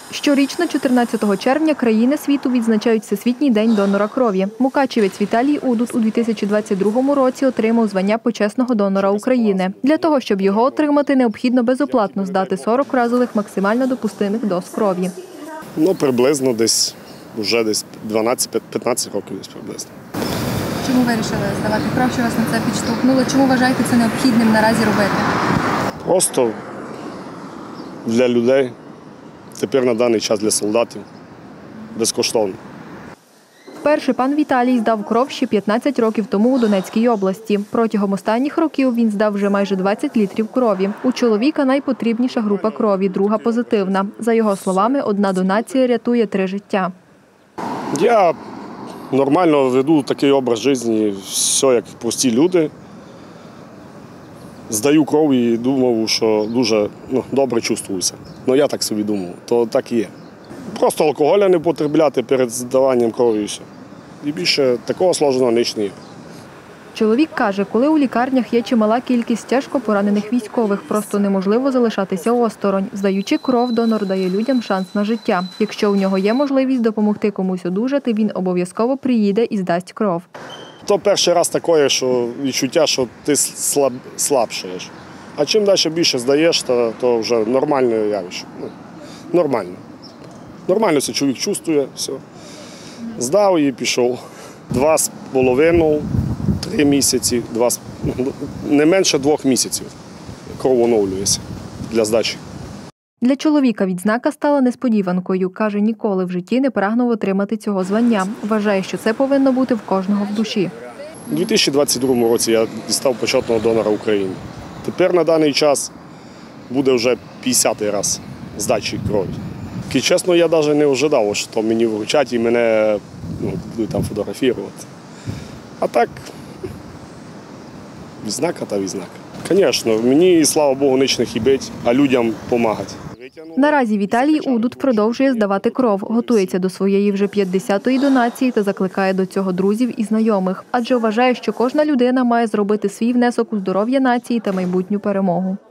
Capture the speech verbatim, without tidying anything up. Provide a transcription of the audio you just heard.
Щорічно, чотирнадцятого червня, країни світу відзначають Всесвітній день донора крові. Мукачівець Віталій Удут у дві тисячі двадцять другому році отримав звання почесного донора України. Для того, щоб його отримати, необхідно безоплатно здати сорок разових максимально допустимих доз крові. Ну, приблизно десь, вже десь дванадцять-п'ятнадцять років десь приблизно. Чому вирішили здавати кров, що вас на це підштовхнуло? Чому вважаєте це необхідним наразі робити? Просто для людей, тепер на даний час для солдатів, безкоштовно. Вперше пан Віталій здав кров ще п'ятнадцять років тому у Донецькій області. Протягом останніх років він здав вже майже двадцять літрів крові. У чоловіка найпотрібніша група крові, друга позитивна. За його словами, одна донація рятує три життя. Я нормально веду такий образ життя, все як прості люди. Здаю кров і думав, що дуже ну, добре чувствуюся. Ну, я так собі думав, то так і є. Просто алкоголя не потребляти перед здаванням крові і все. І більше такого сложного ніч не є. Чоловік каже, коли у лікарнях є чимала кількість тяжко поранених військових, просто неможливо залишатися осторонь. Здаючи кров, донор дає людям шанс на життя. Якщо у нього є можливість допомогти комусь одужати, він обов'язково приїде і здасть кров. То перший раз таке, що відчуття, що ти слаб, слабшаєш. А чим далі більше здаєш, то, то вже нормальне явище. Ну, нормально. Нормально це чоловік чувствує, все. Здав і пішов. Два з половиною, три місяці, два, не менше двох місяців кров оновлюється для здачі. Для чоловіка відзнака стала несподіванкою. Каже, ніколи в житті не прагнув отримати цього звання. Вважає, що це повинно бути в кожного в душі. У дві тисячі двадцять другому році я дістав почетного донора України. Тепер на даний час буде вже п'ятдесятий раз здачі крові. І, чесно, я навіть не ожидав, що мені вручать і мене ну, будуть там фотографувати. А так, відзнака та відзнака. Звісно, мені, слава Богу, ніч не хибить, а людям допомагати. Наразі Віталій Удут продовжує здавати кров, готується до своєї вже п'ятдесятої донації та закликає до цього друзів і знайомих. Адже вважає, що кожна людина має зробити свій внесок у здоров'я нації та майбутню перемогу.